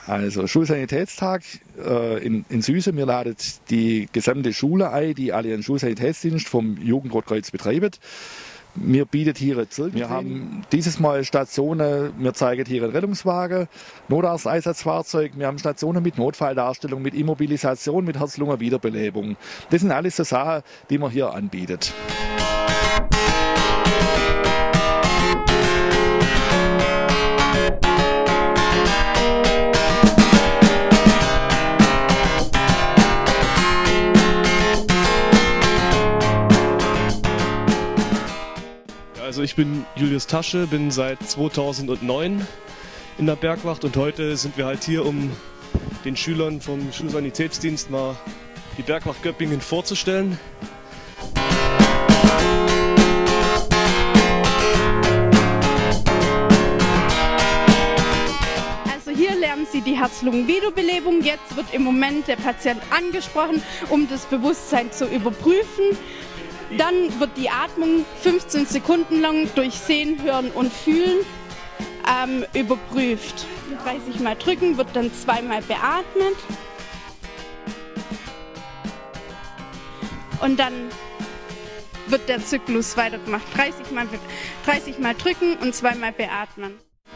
Also Schulsanitätstag in Süße. Wir laden die gesamte Schule ein, die alle einen Schulsanitätsdienst vom Jugendrotkreuz betreiben. Wir bieten hier ein Zirkel. Wir haben dieses Mal Stationen, wir zeigen hier einen Rettungswagen, Notarzteinsatzfahrzeug, wir haben Stationen mit Notfalldarstellung, mit Immobilisation, mit Herz-Lungen-Wiederbelebung. Das sind alles so Sachen, die man hier anbietet. Also ich bin Julius Tasche, bin seit 2009 in der Bergwacht und heute sind wir halt hier, um den Schülern vom Schulsanitätsdienst mal die Bergwacht Göppingen vorzustellen. Also hier lernen Sie die Herz-Lungen-Wiederbelebung. Jetzt wird im Moment der Patient angesprochen, um das Bewusstsein zu überprüfen. Dann wird die Atmung 15 Sekunden lang durch Sehen, Hören und Fühlen überprüft. 30 Mal drücken, wird dann 2-mal beatmet. Und dann wird der Zyklus weitergemacht. 30 Mal drücken und 2-mal beatmen.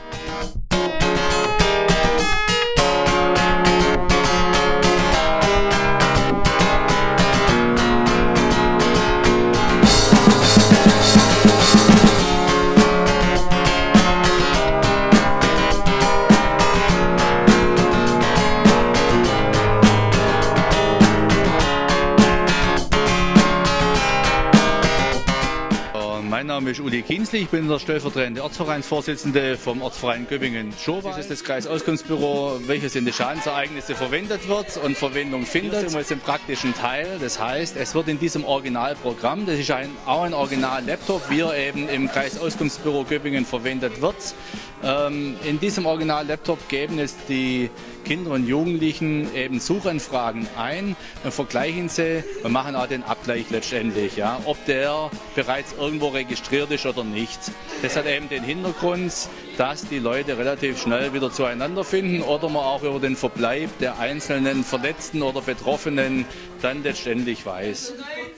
Mein Name ist Uli Kienzli, ich bin der stellvertretende Ortsvereinsvorsitzende vom Ortsverein Göppingen-Schowal. Das ist das Kreisauskunftsbüro, welches in den Schadensereignissen verwendet wird und Verwendung findet. Hier sind wir jetzt im praktischen Teil, das heißt, es wird in diesem Originalprogramm, das ist auch ein Original-Laptop, wie er eben im Kreisauskunftsbüro Göppingen verwendet wird. In diesem Original-Laptop geben es die Kinder und Jugendlichen eben Suchanfragen ein und vergleichen sie und machen auch den Abgleich letztendlich, ja, ob der bereits irgendwo registriert ist oder nicht. Das hat eben den Hintergrund, dass die Leute relativ schnell wieder zueinander finden oder man auch über den Verbleib der einzelnen Verletzten oder Betroffenen dann letztendlich weiß.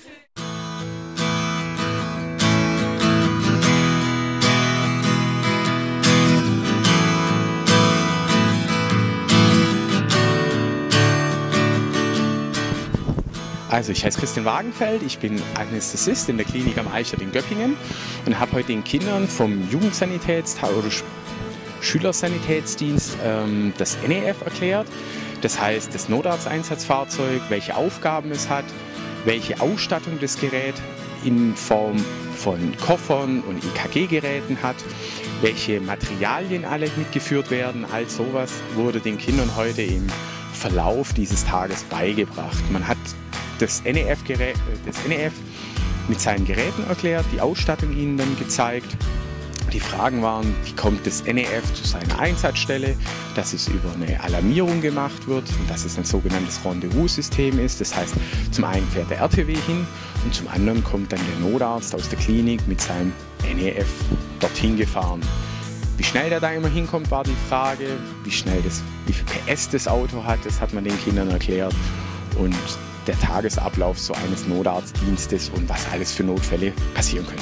Also ich heiße Christian Wagenfeld, ich bin Anästhesist in der Klinik am Eichert in Göppingen und habe heute den Kindern vom Jugendsanitätstag oder Schülersanitätsdienst das NEF erklärt. Das heißt das Notarzteinsatzfahrzeug, welche Aufgaben es hat, welche Ausstattung das Gerät in Form von Koffern und EKG-Geräten hat, welche Materialien alle mitgeführt werden. All sowas wurde den Kindern heute im Verlauf dieses Tages beigebracht. Man hat das NEF mit seinen Geräten erklärt, die Ausstattung ihnen dann gezeigt. Die Fragen waren, wie kommt das NEF zu seiner Einsatzstelle, dass es über eine Alarmierung gemacht wird und dass es ein sogenanntes Rendezvous-System ist. Das heißt, zum einen fährt der RTW hin und zum anderen kommt dann der Notarzt aus der Klinik mit seinem NEF dorthin gefahren. Wie schnell der da immer hinkommt, war die Frage. Wie viel PS das Auto hat, das hat man den Kindern erklärt. Und der Tagesablauf so eines Notarztdienstes und was alles für Notfälle passieren können.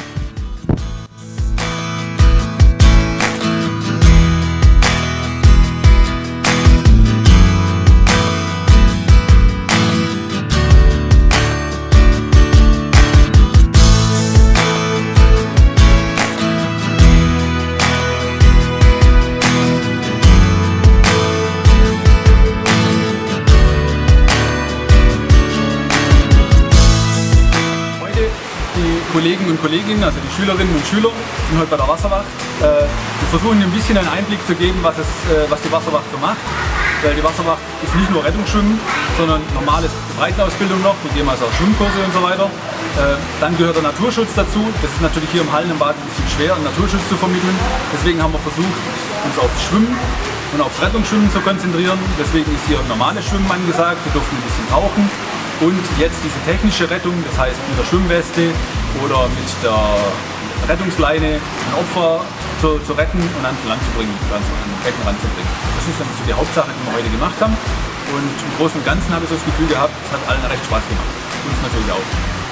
Kollegen und Kolleginnen, also die Schülerinnen und Schüler, sind heute bei der Wasserwacht. Wir versuchen ein bisschen einen Einblick zu geben, was die Wasserwacht so macht. Weil die Wasserwacht ist nicht nur Rettungsschwimmen, sondern normales Breitenausbildung noch. Wir geben also auch Schwimmkurse und so weiter. Dann gehört der Naturschutz dazu. Das ist natürlich hier im Hallenbad ein bisschen schwer, einen Naturschutz zu vermitteln. Deswegen haben wir versucht, uns aufs Schwimmen und aufs Rettungsschwimmen zu konzentrieren. Deswegen ist hier normales Schwimmen angesagt. Wir durften ein bisschen tauchen. Und jetzt diese technische Rettung, das heißt mit der Schwimmweste oder mit der Rettungsleine ein Opfer zu retten und an Land zu bringen, an den Becken ranzubringen. Das ist dann so die Hauptsache, die wir heute gemacht haben. Und im Großen und Ganzen habe ich so das Gefühl gehabt, es hat allen recht Spaß gemacht. Uns natürlich auch.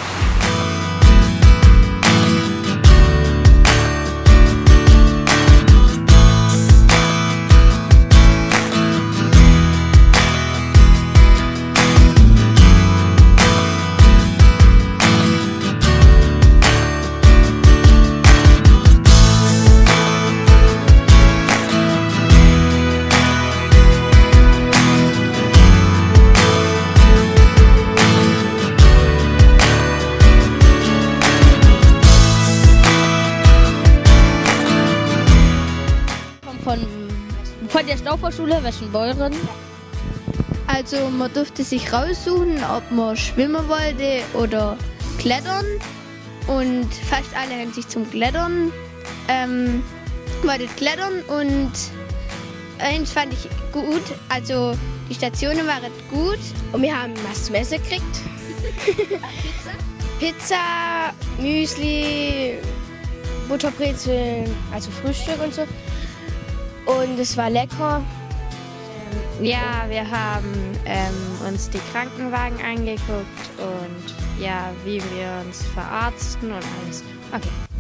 Von der Stauferschule Weschenbeuren. Also man durfte sich raussuchen, ob man schwimmen wollte oder klettern. Und fast alle haben sich zum Klettern wollten klettern und eins fand ich gut, also die Stationen waren gut. Und wir haben was zum Essen gekriegt. Pizza, Müsli, Butterbrezel, also Frühstück und so. Und es war lecker. Ja, wir haben uns die Krankenwagen angeguckt und ja, wie wir uns verarzten und alles. Okay.